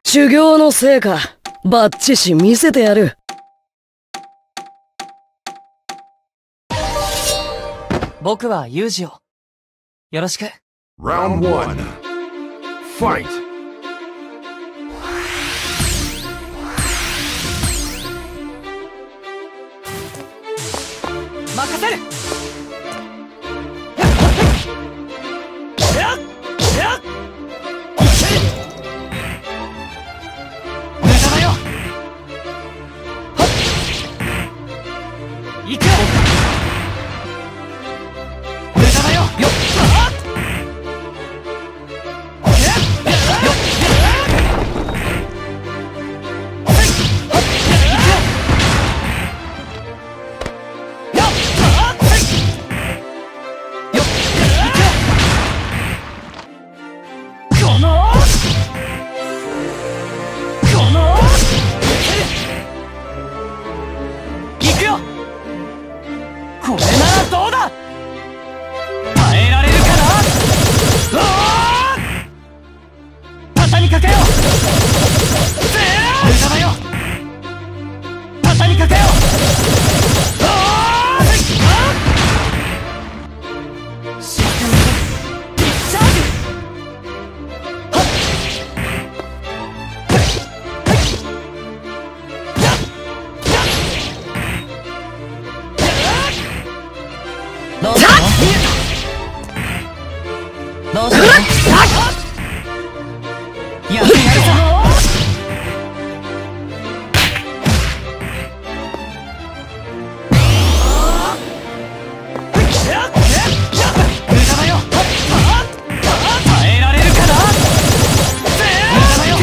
修行の成果バッチシ見せてやる。 僕はユージをよろしく。 Round 1 Fight! 任せる。行くよ。無駄だよ。よっ。これならどうだ。耐えられるかな。畳みかけよう。無駄だよ。畳みかけよう。シーズンピッチャージ。どうしたの？どうしたの？やってやるぞ。無駄だよ。耐えられるかな。無駄だよ。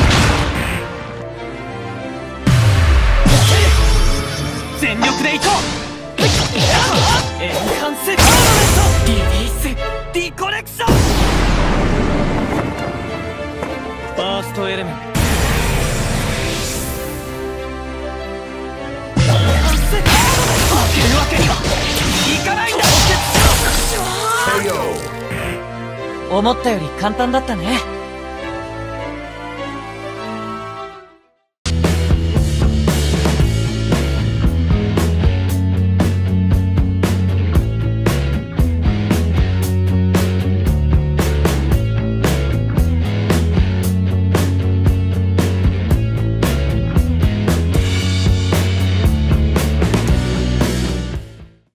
全力でいこう。エンハンスパーマメントリリースディコレクション。ファーストエレメントエンハンスパーマメント。負けるわけにはいかないんだ。思ったより簡単だったね。